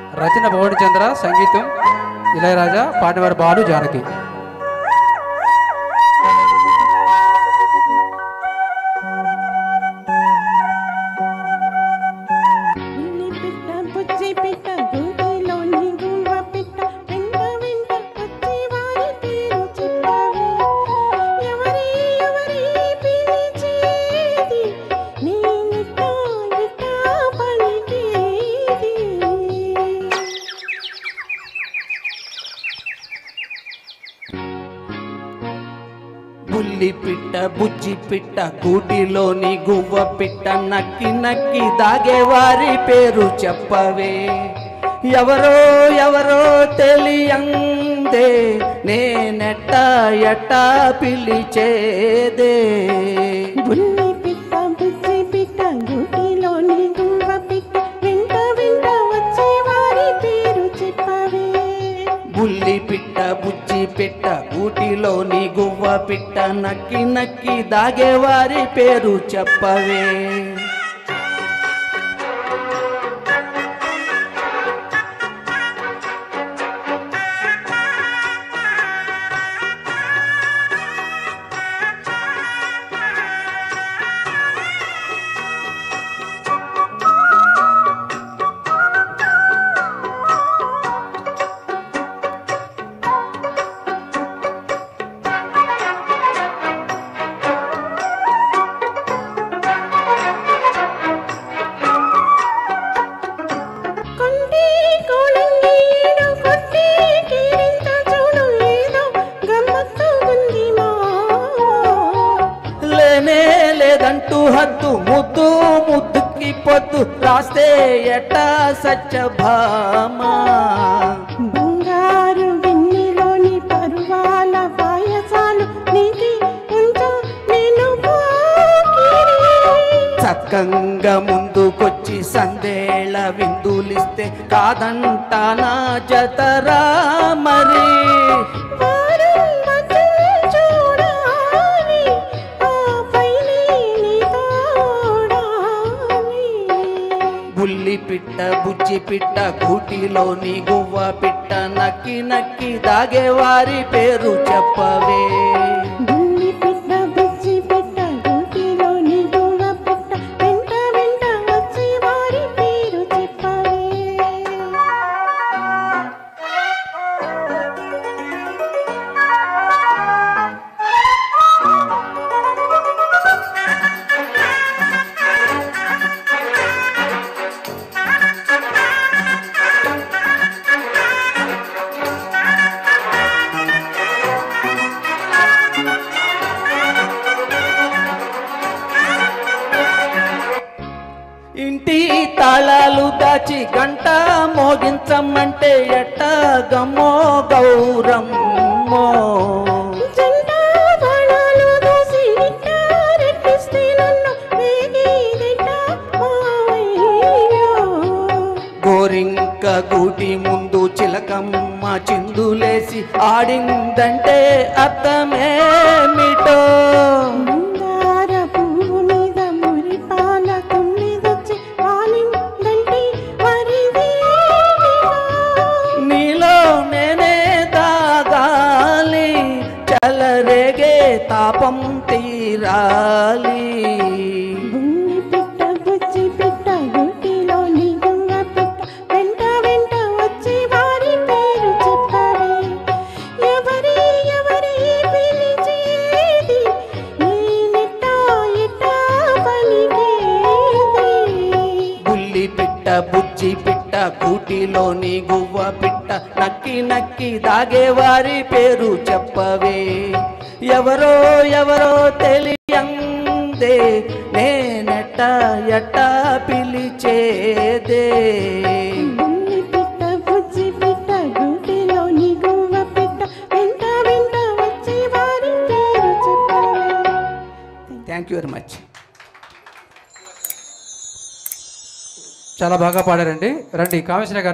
రచన భవని చంద్ర, సంగీతం ఇళయరాజా, పాడినవారు బాలు జానకి. బుల్లి పిట్ట బుజ్జి పిట్ట గూటిలోని గువ్వ పిట్ట నక్కి నక్కి దాగేవారి పేరు చెప్పవే. ఎవరో ఎవరో తెలియందే నేనెట్ట ఎట్టా పిలిచేదే. బుల్లి పిట్ట బుజ్జి పిట్ట గూటిలోని గువ్వ పిట్ట వెంట వెంట వచ్చేవారి పేరు చెప్పవే. బుల్లి పిట్ట బుజ్జి పిట్ట గూటిలోని గువ్వ పిట్ట నక్కి నక్కి దాగేవారి పేరు చెప్పవే. లేదంటూ హద్దు ముద్దు ముద్దుకి పొద్దు రాస్తే ఎట్టా సత్యభామా. బంగారు గిన్నెలోని పరువాల పాయసాలు నీకి ఉంచు నేను చక్కంగా ముందుకొచ్చి సందేళ విందులిస్తే కాదంటానా జతరా మరి. బుల్లి పిట్ట బుజ్జి పిట్ట గూటిలోని గువ్వ పిట్ట నక్కి నక్కి దాగేవారి పేరు చెప్పవే. బుల్లి పిట్ట బుజ్జి పిట్ట గూటిలోని గువ్వ పిట్ట వెంట వెంట వచ్చేవారి పేరు చెప్పవే. ఇంటి తాళాలు దాచి గంట మోగించమంటే ఎట్ట గమ్మో గౌరమ్మో. గోరింక గూటి ముందు చిలకమ్మ చిందులేసి ఆడిందంటే అర్థమేమిటో. తాపం తీరాలి. బుల్లి పిట్ట బుజ్జి పిట్ట గూటిలోని గువ్వ పిట్ట వెంట వెంట వచ్చి వారి పేరు చెప్పవే. ఎవరి ఎవరి పిలిచేది నేనెట్టా ఎట్టా పలికేది. బుల్లి పిట్ట బుజ్జి పిట్ట గూటిలోని గువ్వ పిట్ట నక్కి నక్కి దాగేవారి పేరు చెప్పవే. ఎవరో ఎవరో తెలియందే నేనెట్ట ఎట్టా పిలిచేదే. బుల్లి పిట్ట బుజ్జి పిట్ట గూటిలోని గువ్వ పిట్ట వెంట వెంట వచ్చి వారి పేరు చెప్పవే. Thank you very much. చాలా బాగా పాడారండి. రండి కామేశ్వర గారు.